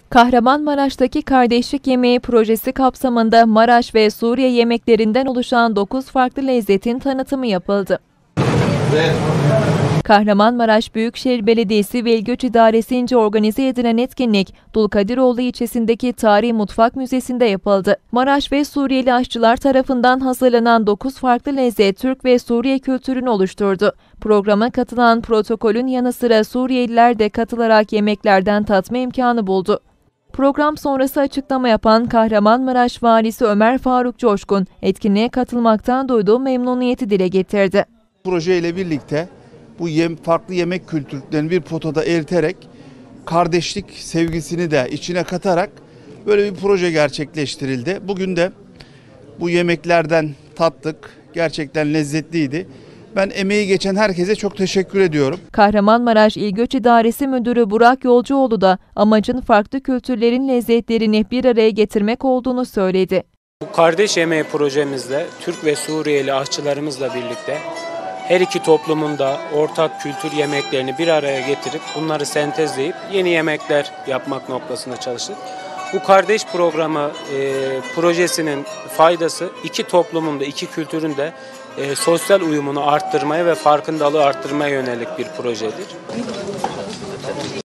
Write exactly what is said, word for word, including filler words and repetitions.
Kahramanmaraş'taki Kardeşlik Yemeği projesi kapsamında Maraş ve Suriye yemeklerinden oluşan dokuz farklı lezzetin tanıtımı yapıldı. Evet. Kahramanmaraş Büyükşehir Belediyesi ve İl Göç İdaresi'nce organize edilen etkinlik, Dulkadiroğlu ilçesindeki Tarihi Mutfak Müzesi'nde yapıldı. Maraş ve Suriyeli aşçılar tarafından hazırlanan dokuz farklı lezzet Türk ve Suriye kültürünü oluşturdu. Programa katılan protokolün yanı sıra Suriyeliler de katılarak yemeklerden tatma imkanı buldu. Program sonrası açıklama yapan Kahramanmaraş Valisi Ömer Faruk Coşkun, etkinliğe katılmaktan duyduğu memnuniyeti dile getirdi. Proje ile birlikte bu yem, farklı yemek kültürlerini bir potada eriterek, kardeşlik sevgisini de içine katarak böyle bir proje gerçekleştirildi. Bugün de bu yemeklerden tattık, gerçekten lezzetliydi. Ben emeği geçen herkese çok teşekkür ediyorum. Kahramanmaraş İl Göç İdaresi Müdürü Burak Yolcuoğlu da amacın farklı kültürlerin lezzetlerini bir araya getirmek olduğunu söyledi. Bu kardeş yemeği projemizde Türk ve Suriyeli aşçılarımızla birlikte her iki toplumun da ortak kültür yemeklerini bir araya getirip bunları sentezleyip yeni yemekler yapmak noktasında çalıştık. Bu kardeş programı e, projesinin faydası iki toplumun da iki kültürün de e, sosyal uyumunu arttırmaya ve farkındalığı arttırmaya yönelik bir projedir.